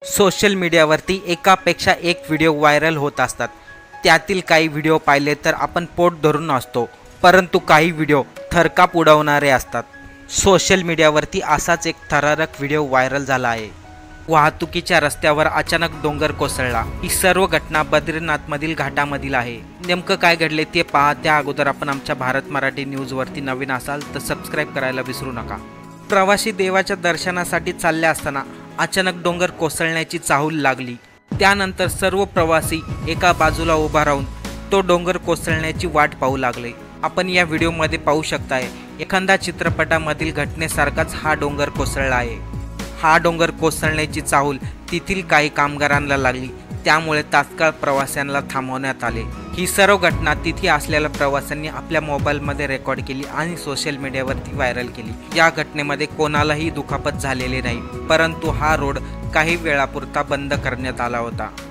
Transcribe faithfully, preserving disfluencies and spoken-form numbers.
Social मीडियावरती एकापेक्षा एक व्हिडिओ व्हायरल होत असतात। त्यातील काही व्हिडिओ पाहिले तर आपण पोट धरून असतो, परंतु काही व्हिडिओ थरकाप उडवणारे असतात। सोशल मीडियावरती असाच एक थरारक व्हिडिओ व्हायरल झाला आहे। वाहतुकीच्या रस्त्यावर अचानक डोंगर कोसळला। ही सर्व घटना बद्रीनाथमधील घाटामधील आहे। नेमकं काय घडले ते पहा। त्या अगोदर आपण आमच्या भारत मराठी न्यूजवरती नवीन असाल तर सबस्क्राईब करायला विसरू नका। प्रवासी देवाच्या दर्शनासाठी चालले असताना अचानक डोंगर कोसळण्याची चाहूल लागली। त्यानंतर सर्व प्रवासी एका बाजूला उभा राहून तो डोंगर कोसळण्याची वाट पाहू लागले। आपण या व्हिडिओमध्ये पाहू शकताय, एखाद्या चित्रपटामधील घटनेसारखाच हा डोंगर कोसळला आहे। हा डोंगर कोसळण्याची चाहूल तेथील काही कामगारांना लागली, त्यामुळे तात्काळ प्रवाशांना थांबवण्यात आले। ही सर्व घटना तिथे असलेल्या प्रवाशांनी आपल्या मोबाईलमध्ये रेकॉर्ड केली आणि सोशल मीडियावरती व्हायरल केली। या घटनेमध्ये कोणालाही दुखापत झालेली नाही, परंतु हा रोड काही वेळापुरता बंद करण्यात आला होता।